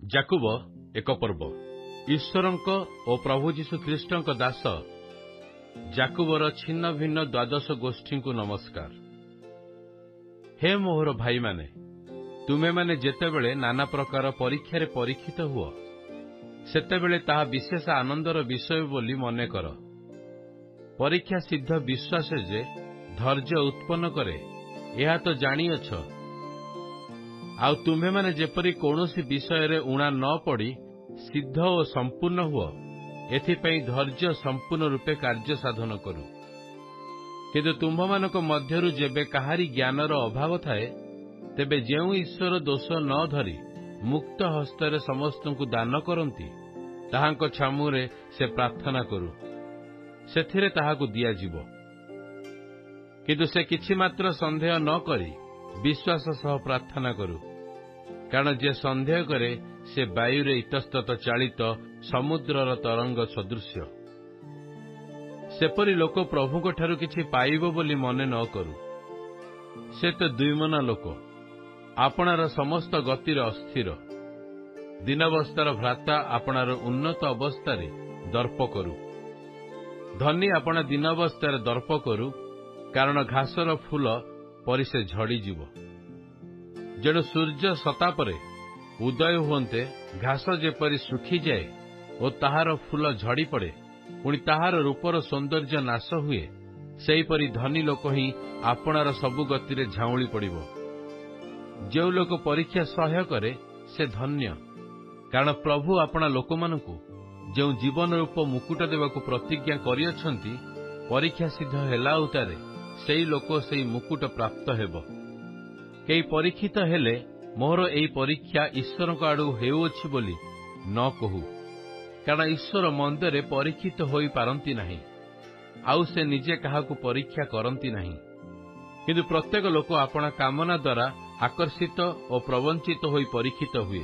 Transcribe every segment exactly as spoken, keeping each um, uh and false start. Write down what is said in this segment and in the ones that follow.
जाकुब एक पर्व ईश्वरंक ओ प्रभु जीशु ख्रीष्टंक दास जाकुबर छिन्न भिन्न द्वादश गोष्ठी को नमस्कार। हे मोहर भाई माने, तुमे माने जेतेबेले नाना प्रकार परीक्षार परीक्षित हुओ सेतेबेले ताहा विशेष आनंदर विषय बोली मने कर। परीक्षा सिद्ध विश्वास जे धैर्य उत्पन्न करे यह तो जानिअछ। आउ तुम्हे माने जेपरी कौनसी विषय रे उणा न पड़ी सिद्ध और संपूर्ण हुओ एथिपई धैर्य संपूर्ण रूपे कार्य साधन करू। किंतु तुम्भमानक मध्यरु जेबे काहारी ज्ञानर अभाव थाए तेबे जेउ ईश्वर दोष न धरी मुक्त हस्तरे समस्तଙ୍କୁ दान करंती ताहांक छामुरे से प्रार्थना करू, सेथिरे ताहाकु दिया जीवो। किंतु से किछि मात्र संदेह न करी विश्वास सह प्रार्थना करू, कारण जे संदेह करे से वायुरे इतस्तत चालित समुद्रर तरंग सदृश्य। सेपरी लोक प्रभुक ठारु किछि पाइबो बोली मने न करू। से तो दुईमना लोक, आपणार समस्त गतिर अस्थिर। दीनावस्थार भ्राता आपणार उन्नत अवस्थारे दर्प करू। धनी आपणा दीनावस्थार दर्प करू, कारण घासर फूल परि से झड़ी जीव। जेणु सूर्य सतापरे उदय हुंते घास जेपरी सुखी जाए और ताहार फूल झड़ी पड़े, पुणी ताहार रूपर सौंदर्य नाश हुए, सेहीपरि धनी लोक ही आपणार सबु गतिरे झाउली पड़िबो। जो लोक परीक्षा सह्य करे से धन्य, कारण प्रभु आपणा लोकमानंकु जो जीवन रूप मुकुट देवाकु प्रतिज्ञा करिअछंती परीक्षा सिद्ध हेला उतारे सेई लोक सेई मुकुट प्राप्त हेबो। केई परीक्षित हेले मोहर एई परीक्षा ईश्वरक आडु हेउछि बोली न कहू, कारण ईश्वर मंदरे परीक्षित होई पारंती नाही, आउ से निजे काहाकु परीक्षा करंती नाही। किंतु प्रत्येक लोक आपणा कामना द्वारा आकर्षित और प्रवंचित होई परीक्षित हुए।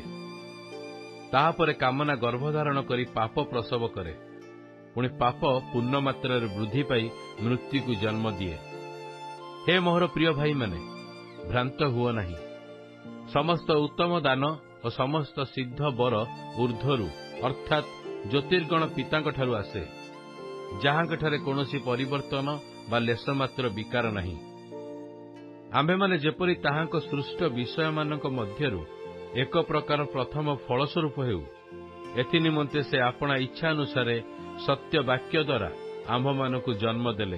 ताहापरे कामना गर्भधारण करी पाप प्रसव करे, पुणी पाप पूर्ण मात्रा वृद्धि पाई मृत्यु को जन्म दिए। हे मोहर प्रिय भाई माने, भ्रांत हुओ नहीं। समस्त उत्तम दान और समस्त सिद्ध बर ऊर्ध्वरु अर्थात ज्योतिर्गण पितांक ठारु आसे, जहांक ठारे कोनोसी परिवर्तन बा लेश मात्र विकार नहीं। आम्भे माने जेपरि ताहांक सृष्ट विषय मानक मध्यरु एक प्रकार प्रथम फलस्वरूप हेउ, एथि निमंते से आपणा इच्छा अनुसारे सत्य वाक्य द्वारा आम्भ मानकु जन्म देले।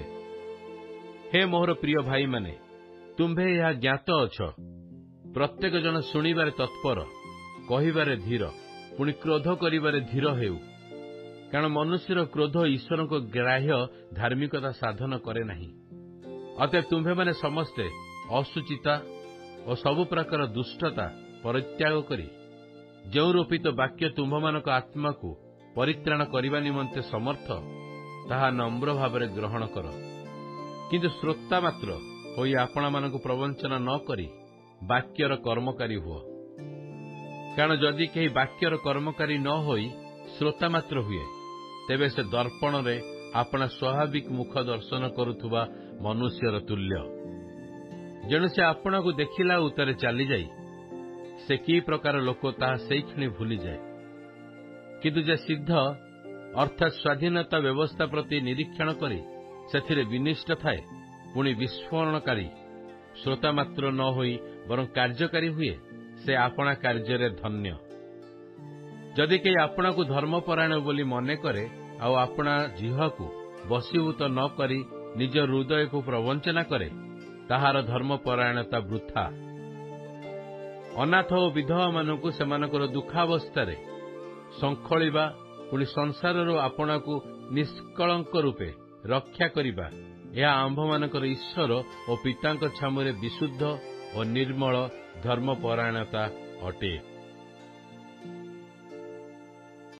हे मोहर प्रिय भाई माने, तुम्भे यह ज्ञात अछ, प्रत्येक जन शुणिबारे तत्पर, कहिबारे धीर, पुणी क्रोध करिबारे धीर हेउ, कारण मनुष्यर क्रोध ईश्वर को ग्राह्य धार्मिकता साधन करे नहीं। अतएव तुम्भे माने समस्ते असुचिता और सबु प्रकार दुष्टता परित्याग करी जो रोपित वाक्य तुम्भमानक आत्मा को परित्राण करिबा निमंते समर्थ ताहा नम्र भावरे ग्रहण कर। किंतु श्रोता मात्र होई आपणा मानकु प्रवंचना न करी वाक्यर कर्मकारी हुओ, कारण जदि केही वाक्यर कर्मकारी न होई श्रोता मात्र हुए तेबे से दर्पण रे आपणा स्वाभाविक मुख दर्शन करुथुबा मनुष्यर तुल्य। जेणु से आपणा को देखिला उतारे चली जाई से की प्रकार लोक ताहा सेई क्षणी भूली जाए। किंतु जे सिद्ध अर्थात स्वाधीनता व्यवस्था प्रति निरीक्षण करी सेथिरे विनिष्ठ थाए, पुणी विस्फोरणकारी श्रोता मात्र न होई बरं कार्यकारी हुए, से आपणा कार्य धन्य। जदि केही आपणा को धर्मपरायण बोली मने करे आउ आपणा जिह्वा को वशीभूत न करी निज हृदय को प्रवंचना करे, ताहार धर्मपरायणता वृथा। अनाथ और विधवा मानकु सेमानकर दुखावस्थारे संखलिबा, पुणी संसारर आपणा को निष्कलंक रूपे रक्षा करिबा, यह आम्भ मानकर ईश्वर और पितांक छामुरे विशुद्ध और निर्मल धर्मपरायणता अटे।